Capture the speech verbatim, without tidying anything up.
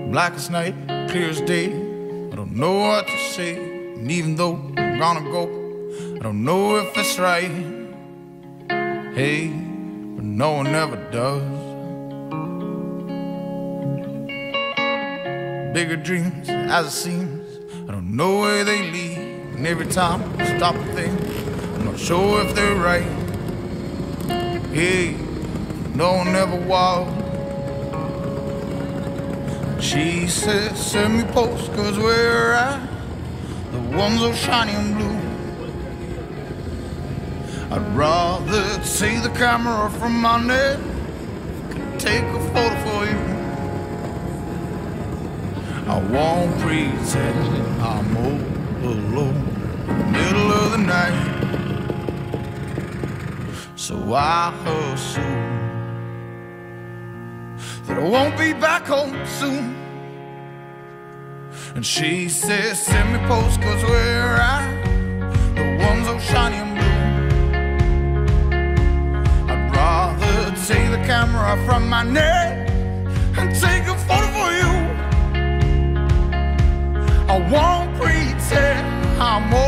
black as night, clear as day. I don't know what to say, and even though I'm gonna go, I don't know if it's right. Hey, but no one ever does. Bigger dreams as it seems, I don't know where they lead. And every time I stop and think, I'm not sure if they're right. Hey, no one ever was. She said, send me postcards where you're at, the ones so shiny and blue. I'd rather take the camera from my neck, take a photo for you. I won't pretend I'm all alone in the middle of the night. So I assume that I won't be back home soon. And she says, send me postcards where you're at, the ones so shiny and blue. I'd rather take the camera from my neck and take a photo for you. I won't pretend I'm